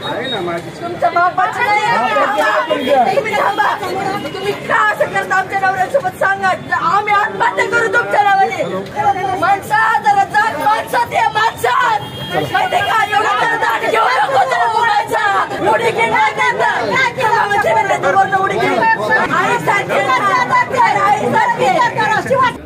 तुमच्या बापाचं नाही तुम्ही का असं करता आमच्या नवऱ्यासोबत सांगा आम्ही आत्महत्या करू तुमच्या नावाने माणसात जरा जात माणसात या माणसात माहिती का एवढं तर दाट घेऊ नको जरा बोलायचा उडी घे नाही करता उडी घे आईसारखे आईसारखे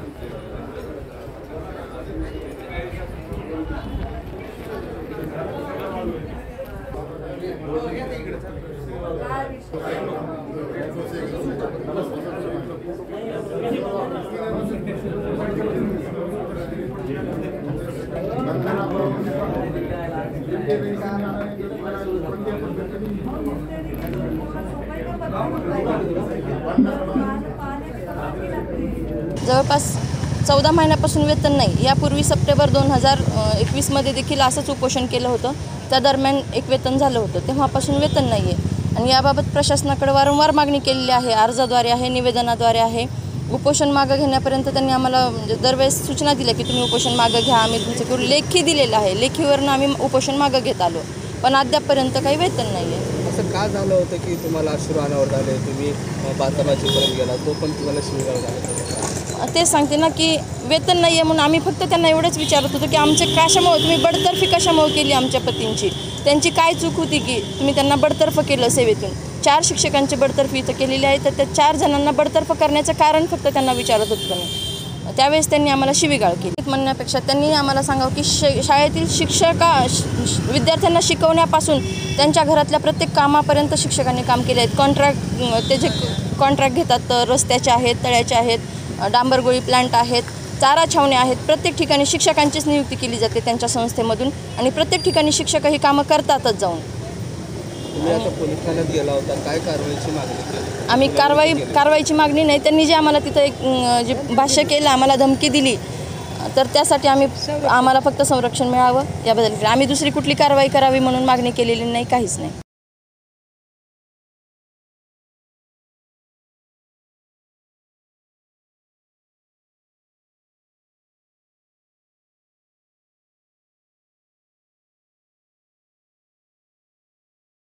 जवळपास 14 महिन्यापासून वेतन नाही। यापूर्वी सप्टेंबर 2021 मध्ये देखील असंच उपोषण केलं होतं। त्या दरम्यान एक वेतन झालं होतं, तेव्हापासून वेतन नाही आहे आणि याबाबत प्रशासनाकडे वारंवार मागणी केलेली आहे, अर्जाद्वारे आहे, निवेदनाद्वारे आहे। उपोषण मागं घेण्यापर्यंत त्यांनी आम्हाला म्हणजे दरवेळेस सूचना दिल्या की तुम्ही उपोषण मागं घ्या, आम्ही तुमच्याकडून लेखी दिलेलं आहे, लेखीवरून आम्ही उपोषण मागं घेत आलो, पण अद्यापपर्यंत काही वेतन नाही आहे। असं का झालं होतं की तुम्हाला अश्रू अनावर झाले, तुम्ही बाचाबाचीपर्यंत गेला, तो पण तुम्हाला शिवीगाळ झाला? ते सांगते ना की वेतन नाही आहे म्हणून आम्ही फक्त त्यांना एवढंच विचारत होतो की आमचे कशामुळे तुम्ही बडतर्फी कशामुळे केली आमच्या पतींची, त्यांची काय चूक होती की तुम्ही त्यांना बडतर्फ केलं सेवेतून। 4 शिक्षकांची बडतर्फी इथं केलेली आहे, तर त्या 4 जणांना बडतर्फ करण्याचं कारण फक्त त्यांना विचारत होतो मी। त्यावेळेस त्यांनी आम्हाला शिवीगाळ केली म्हणण्यापेक्षा त्यांनी आम्हाला सांगावं की शाळेतील विद्यार्थ्यांना शिकवण्यापासून त्यांच्या घरातल्या प्रत्येक कामापर्यंत शिक्षकांनी काम केले आहेत। ते जे कॉन्ट्रॅक्ट घेतात रस्त्याचे आहेत, तळ्याचे आहेत, डांबरगोळी प्लांट आहेत, चारा छावण्या आहेत, प्रत्येक ठिकाणी शिक्षकांचीच नियुक्ती केली जाते त्यांच्या संस्थेमधून आणि प्रत्येक ठिकाणी शिक्षक ही कामं करतातच जाऊन। पोलीस ठाण्यात गेला होता, काय कारवाईची मागणी केली? आम्ही कारवाईची मागणी नाही, त्यांनी जे आम्हाला तिथं एक जे भाष्य केलं, आम्हाला धमकी दिली, तर त्यासाठी आम्हाला फक्त संरक्षण मिळावं याबद्दल आम्ही दुसरी कुठली कारवाई करावी म्हणून मागणी केलेली नाही, काहीच नाही।